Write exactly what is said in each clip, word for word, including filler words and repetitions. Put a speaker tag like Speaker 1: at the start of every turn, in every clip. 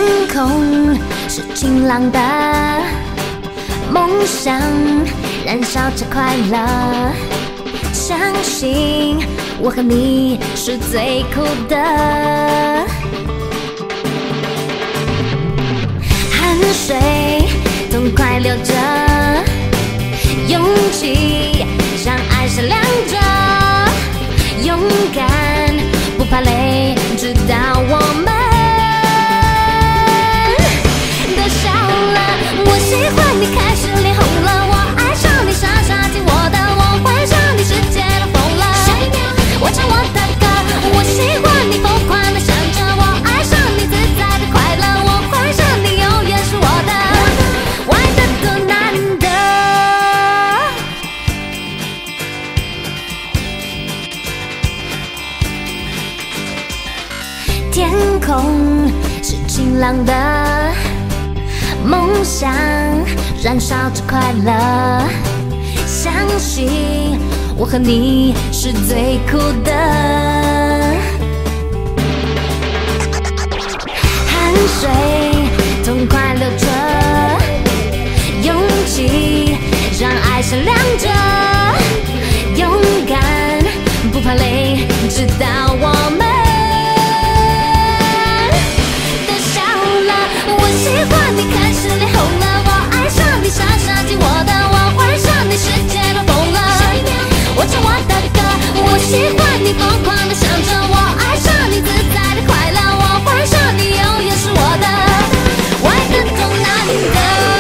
Speaker 1: 空是晴朗的，梦想燃烧着快乐，相信我和你是最酷的。汗水痛快流着，勇气让爱闪亮着，勇敢不怕累，直到我们都笑了。我喜欢你开始脸红了，我爱上你傻傻进我的，我怀上你世界都疯了。下一秒我唱我的歌，我喜欢你疯狂的想着，我爱上你自在的快乐，我怀上你永远是我的，我爱的多难得。天空是晴朗的，梦想燃烧着快乐，相信我和你是最酷的。汗水痛快流着，勇气让爱闪亮着，勇敢不怕累，直到我们喜欢你开始脸红了，我爱上你傻傻进我的，我怀上你世界都疯了。下一秒我唱我的歌，我喜欢你疯狂的想着，我爱上你自在的快乐，我怀上你永远是我的，我爱的多难得。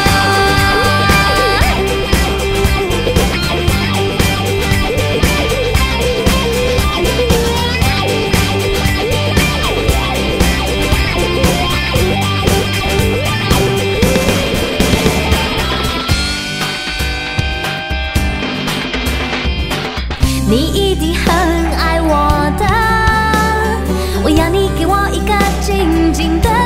Speaker 1: 你一定很爱我的，我要你给我一个紧紧的